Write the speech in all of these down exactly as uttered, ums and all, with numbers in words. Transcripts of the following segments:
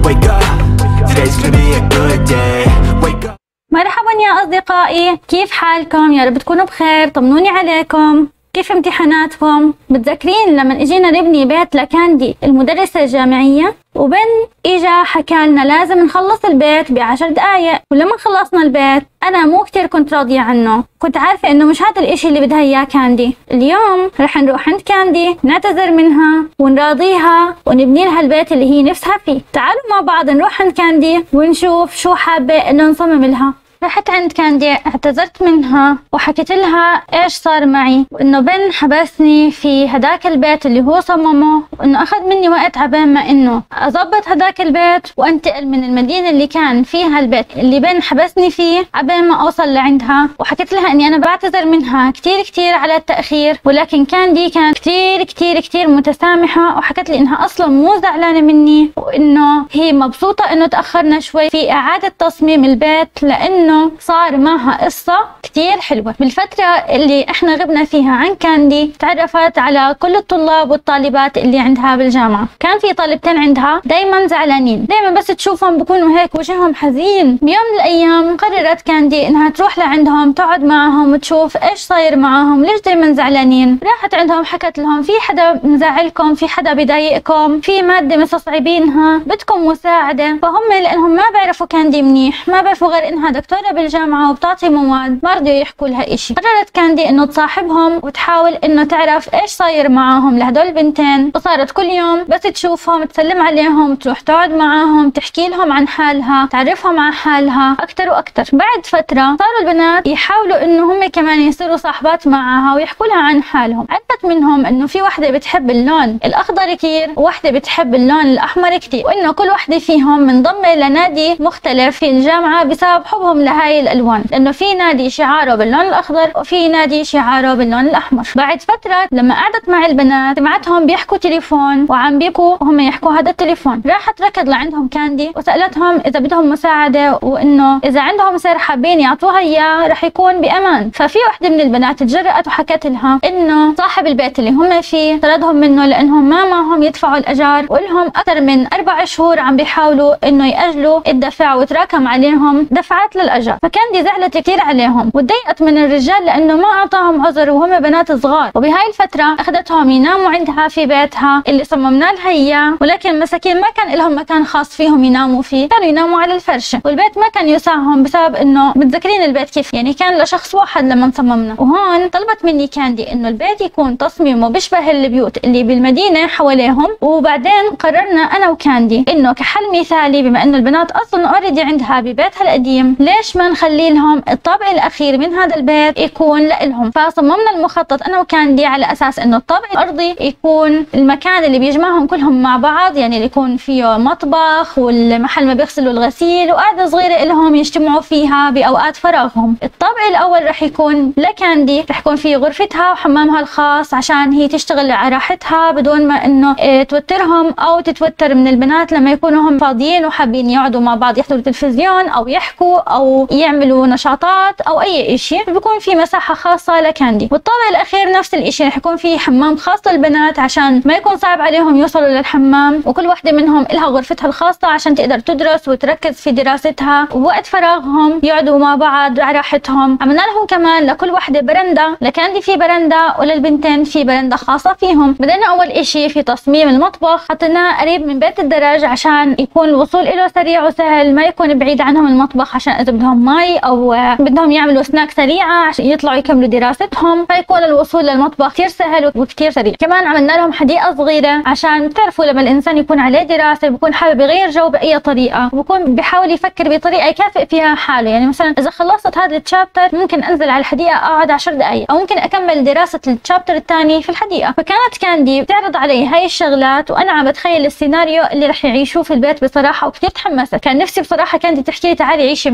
Wake up, today's gonna be a good day. Wake up. مرحبا يا أصدقائي، كيف حالكم؟ يا رب تكونوا بخير. طمنوني عليكم، كيف امتحاناتكم؟ متذكرين لما اجينا نبني بيت لكاندي المدرسة الجامعية، وبن اجا حكالنا لازم نخلص البيت بعشر دقايق، ولما خلصنا البيت انا مو كتير كنت راضية عنه، كنت عارفة انه مش هذا الاشي اللي بدها اياه كاندي. اليوم رح نروح عند كاندي نعتذر منها ونراضيها ونبني لها البيت اللي هي نفسها فيه. تعالوا مع بعض نروح عند كاندي ونشوف شو حابة انه نصمم لها. رحت عند كاندي اعتذرت منها وحكيت لها ايش صار معي، وانه بن حبسني في هداك البيت اللي هو صممه، وانه اخذ مني وقت عبين ما انه اضبط هداك البيت وانتقل من المدينه اللي كان فيها البيت اللي بن حبسني فيه عبين ما اوصل لعندها. وحكيت لها اني انا بعتذر منها كثير كثير على التاخير، ولكن كاندي كانت كثير كثير كثير متسامحه، وحكت لي انها اصلا مو زعلانه مني، وانه هي مبسوطه انه تاخرنا شوي في اعاده تصميم البيت، لانه صار معها قصة كتير حلوة. بالفترة اللي احنا غبنا فيها عن كاندي تعرفت على كل الطلاب والطالبات اللي عندها بالجامعة. كان في طالبتين عندها دايما زعلانين، دايما بس تشوفهم بكونوا هيك وجههم حزين. بيوم من الايام قررت كاندي انها تروح لعندهم تقعد معهم وتشوف ايش صاير معهم، ليش دايما زعلانين. راحت عندهم حكت لهم في حدا مزعلكم، في حدا بضايقكم، في مادة مستصعبينها، بدكم مساعدة. فهم لانهم ما بيعرفوا كاندي منيح، ما بيعرفوا غير انها دكتورة بالجامعة وبتعطي مواد، ما رضوا يحكوا لها اشي. قررت كاندي انه تصاحبهم وتحاول انه تعرف ايش صاير معاهم لهدول البنتين، وصارت كل يوم بس تشوفهم تسلم عليهم، تروح تقعد معاهم، تحكي لهم عن حالها، تعرفهم عن حالها اكثر واكثر. بعد فترة صاروا البنات يحاولوا انه هم كمان يصيروا صاحبات معها ويحكوا لها عن حالهم. عرفت منهم انه في وحدة بتحب اللون الاخضر كثير، ووحدة بتحب اللون الاحمر كثير، وانه كل وحدة فيهم منضمة لنادي مختلف في الجامعة بسبب حبهم لهاي الالوان، لانه في نادي شعاره باللون الاخضر وفي نادي شعاره باللون الاحمر. بعد فتره لما قعدت مع البنات سمعتهم بيحكوا تليفون وعم بيبكوا وهم يحكوا هذا التليفون. راحت ركض لعندهم كاندي وسالتهم اذا بدهم مساعده، وانه اذا عندهم سر حابين يعطوها اياه رح يكون بامان. ففي وحده من البنات تجرأت وحكت لها انه صاحب البيت اللي هم فيه طردهم منه لانهم ما معهم يدفعوا الاجار، ولهم اكثر من اربع شهور عم بيحاولوا انه ياجلوا الدفع وتراكم عليهم دفعات للاجار. فكاندي زعلت كثير عليهم وتضايقت من الرجال لانه ما اعطاهم عذر وهم بنات صغار. وبهاي الفتره اخذتهم يناموا عندها في بيتها اللي صممنا لها اياه، ولكن المساكين ما كان لهم مكان خاص فيهم يناموا فيه، كانوا يناموا على الفرشه، والبيت ما كان يسعهم بسبب انه متذكرين البيت كيف يعني كان لشخص واحد لما صممنا. وهون طلبت مني كاندي انه البيت يكون تصميمه بيشبه البيوت اللي بالمدينه حواليهم. وبعدين قررنا انا وكاندي انه كحل مثالي، بما انه البنات اصلا اوريدي عندها ببيتها القديم، ليش ما نخلي لهم الطابق الاخير من هذا البيت يكون لهم. فصممنا المخطط انا وكاندي على اساس انه الطابق الارضي يكون المكان اللي بيجمعهم كلهم مع بعض، يعني اللي يكون فيه مطبخ والمحل ما بيغسلوا الغسيل وقعده صغيره لهم يجتمعوا فيها باوقات فراغهم. الطابق الاول رح يكون لكاندي، رح يكون فيه غرفتها وحمامها الخاص عشان هي تشتغل على راحتها بدون ما انه اه توترهم او تتوتر من البنات لما يكونوا هم فاضيين وحابين يقعدوا مع بعض يحضروا تلفزيون او يحكوا او يعملوا نشاطات او اي شيء، بيكون في مساحه خاصه لكاندي. والطابق الاخير نفس الشيء، رح يكون في حمام خاص للبنات عشان ما يكون صعب عليهم يوصلوا للحمام، وكل وحده منهم لها غرفتها الخاصه عشان تقدر تدرس وتركز في دراستها، ووقت فراغهم يقعدوا مع بعض على راحتهم. عملنا لهم كمان لكل وحده برندا، لكاندي في برندا وللبنتين في برندا خاصه فيهم. بدنا اول شيء في تصميم المطبخ، حطيناه قريب من بيت الدرج عشان يكون الوصول له سريع وسهل، ما يكون بعيد عنهم المطبخ عشان اذا بدهم مي او بدهم يعملوا سناك سريعه عشان يطلعوا يكملوا دراستهم، فيكون الوصول للمطبخ كثير سهل وكثير سريع. كمان عملنا لهم حديقه صغيره عشان بتعرفوا لما الانسان يكون عليه دراسه بيكون حابب يغير جو باي طريقه، وبكون بيحاول يفكر بطريقه يكافئ فيها حاله. يعني مثلا اذا خلصت هذا التشابتر ممكن انزل على الحديقه اقعد عشر دقائق، او ممكن اكمل دراسه التشابتر الثاني في الحديقه. فكانت كاندي بتعرض علي هاي الشغلات وانا عم بتخيل السيناريو اللي رح يعيشوه في البيت بصراحه، وكثير تحمست. كان نفسي بصراحه كاندي تحكي لي تعالي عيشي معنا،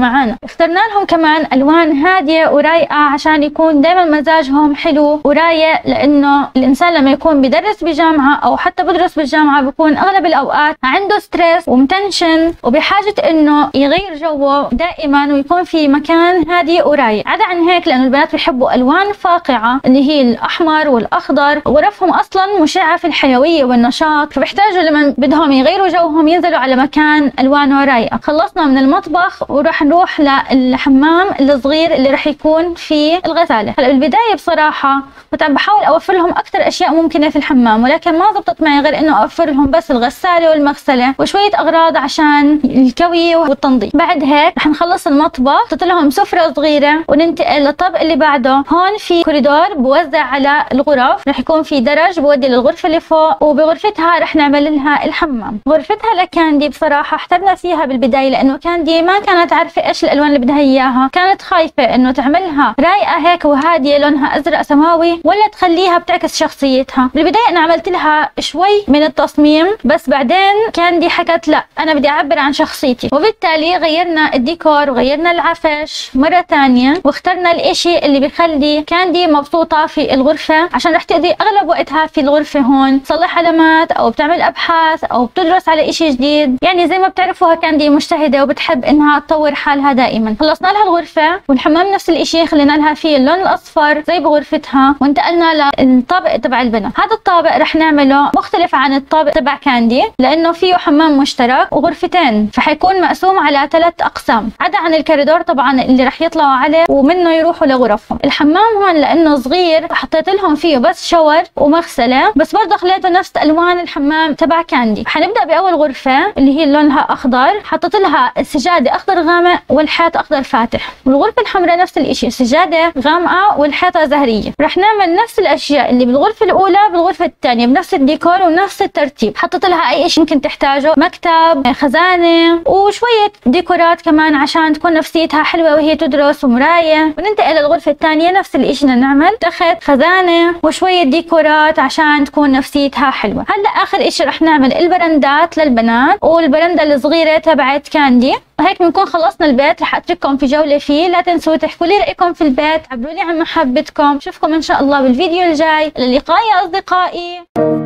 اخترنا لهم كمان الوان هاديه ورايقه عشان يكون دائما مزاجهم حلو ورايق، لانه الانسان لما يكون بدرس بجامعه او حتى بدرس بالجامعه بيكون اغلب الاوقات عنده ستريس ومتنشن وبحاجه انه يغير جوه دائما ويكون في مكان هادي ورايق. عدا عن هيك لانه البنات بيحبوا الوان فاقعه اللي هي الاحمر والاخضر، غرفهم اصلا مشعه في الحيويه والنشاط، فبيحتاجوا لما بدهم يغيروا جوهم ينزلوا على مكان الوانه رايقه. خلصنا من المطبخ وراح نروح للحمام الصغير اللي راح يكون فيه الغساله. هلا بالبدايه بصراحه كنت عم بحاول اوفر لهم اكثر اشياء ممكنه في الحمام، ولكن ما زبطت معي غير انه اوفر لهم بس الغساله والمغسله وشويه اغراض عشان الكوي والتنظيف. بعد هيك رح نخلص المطبخ، حطيت لهم سفره صغيره وننتقل للطابق اللي بعده. هون في كوريدور بوزع على الغرف، رح يكون في درج بودي للغرفه اللي فوق، وبغرفتها رح نعمل لها الحمام. غرفتها لكاندي بصراحه احترنا فيها بالبدايه لانه كاندي ما كانت عارفه ايش الالوان اللي بدها اياها، كانت خايفه انه تعملها رايقه هيك وهاديه لونها ازرق سماوي ولا تخليها بتعكس شخصيتها. بالبدايه انا عملت لها شوي من التصميم، بس بعدين كاندي حكت لا انا بدي اعبر عن شخصيتي، وبالتالي غيرنا الديكور وغيرنا العفش مره ثانيه واخترنا الاشي اللي بيخلي كاندي مبسوطه في الغرفه، عشان رح تقضي اغلب وقتها في الغرفه هون تصلح علامات او بتعمل ابحاث او بتدرس على اشي جديد. يعني زي ما بتعرفوا كاندي مجتهده وبتحب انها تطور حالها دائما. خلصنا لها الغرفه، والحمام نفس الاشي خلينا لها فيه اللون الاصفر زي بغرفتها، وانتقلنا للطابق تبع البنات. هذا الطابق رح نعمله مختلف عن الطابق تبع كاندي لانه فيه حمام مشترك وغرفتين، فحيكون مقسوم على ثلاث اقسام، عدا عن الكوريدور طبعا اللي رح يطلعوا عليه ومنه يروحوا لغرفهم. الحمام هون لانه صغير حطيت لهم فيه بس شاور ومغسله، بس برضه خليته نفس الوان الحمام تبع كاندي. حنبدا باول غرفه اللي هي لونها اخضر، حطيت لها السجاده اخضر غامق والحيط اخضر فاتح، والغرفه الحمراء نفس الشيء، السجاده غامقه والحيطه زهريه. رح نعمل نفس الاشياء اللي بالغرفه الاولى بالغرفه الثانيه بنفس الديكور ونفس الترتيب. حطيت لها اي شيء ممكن تحتاجه، مكتب، خزانه، وشويه ديكورات كمان عشان تكون نفسيتها حلوه وهي تدرس ومرايه. وننتقل للغرفه الثانيه نفس الشيء، نعمل تخت، خزانه، وشويه ديكورات عشان تكون نفسيتها حلوه. هلا اخر شيء رح نعمل البرندات للبنات والبرنده الصغيره تبعت كاندي. هيك بنكون خلصنا البيت، رح اترككم في جوله فيه. لا تنسوا تحكوا لي رايكم في البيت، عبروا لي عن محبتكم. اشوفكم ان شاء الله بالفيديو الجاي. الى اللقاء يا اصدقائي.